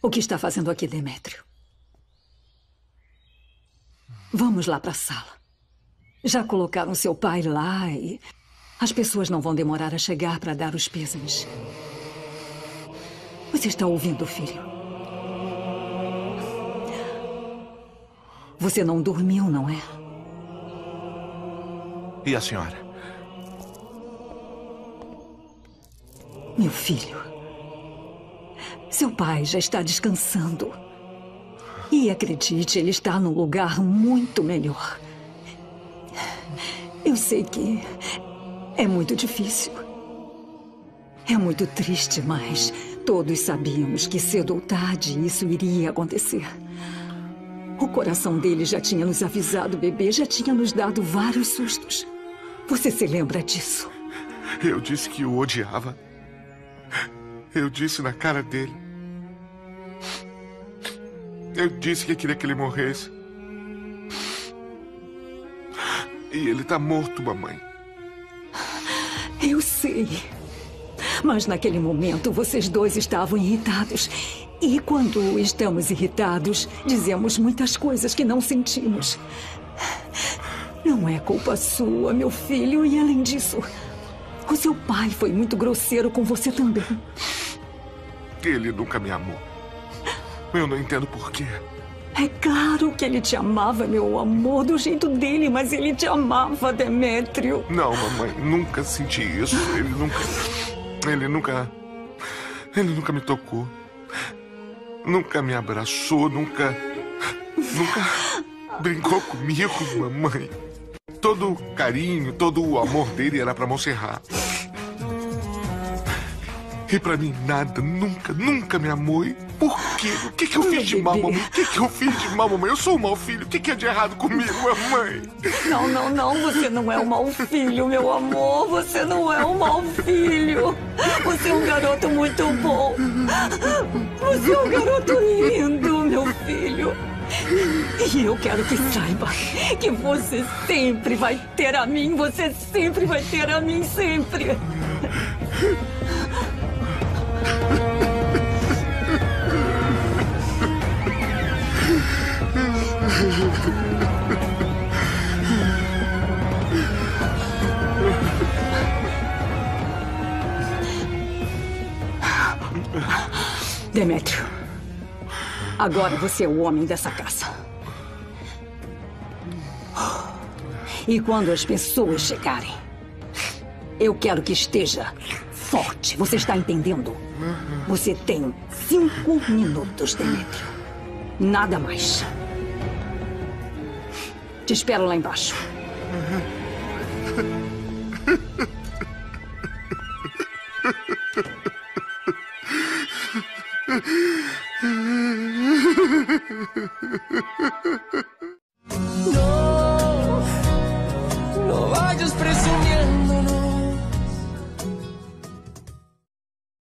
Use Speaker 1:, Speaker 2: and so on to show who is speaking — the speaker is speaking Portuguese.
Speaker 1: O que está fazendo aqui, Demétrio? Vamos lá para a sala. Já colocaram seu pai lá e as pessoas não vão demorar a chegar para dar os pêsames. Você está ouvindo, filho? Você não dormiu, não é?
Speaker 2: E a senhora?
Speaker 1: Meu filho, seu pai já está descansando. E acredite, ele está num lugar muito melhor. Eu sei que é muito difícil. É muito triste, mas todos sabíamos que cedo ou tarde isso iria acontecer. O coração dele já tinha nos avisado, bebê, já tinha nos dado vários sustos. Você se lembra disso?
Speaker 2: Eu disse que o odiava. Eu disse na cara dele. Eu disse que queria que ele morresse. E ele tá morto, mamãe.
Speaker 1: Eu sei. Mas naquele momento, vocês dois estavam irritados. E quando estamos irritados, dizemos muitas coisas que não sentimos. Não é culpa sua, meu filho. E além disso, o seu pai foi muito grosseiro com você também.
Speaker 2: Ele nunca me amou. Eu não entendo por quê.
Speaker 1: É claro que ele te amava, meu amor, do jeito dele, mas ele te amava, Demétrio.
Speaker 2: Não, mamãe, nunca senti isso. Ele nunca me tocou. Nunca me abraçou, nunca brincou comigo, mamãe. Todo o carinho, todo o amor dele era pra Montserrat. E pra mim nada, nunca me amou. E por quê? O que eu fiz de mal, mamãe? O que eu fiz de mal, mamãe? Eu sou um mau filho. O que é de errado comigo, mamãe?
Speaker 1: Não. Você não é um mau filho, meu amor. Você não é um mau filho. Você é um garoto muito bom. Você é um garoto lindo, meu filho. E eu quero que saiba que você sempre vai ter a mim. Você sempre vai ter a mim, sempre. Demétrio, agora você é o homem dessa casa. E quando as pessoas chegarem, eu quero que esteja forte. Você está entendendo? Você tem 5 minutos, Demétrio. Nada mais. Te espero lá embaixo.
Speaker 3: No, no vayas presumiendo, no.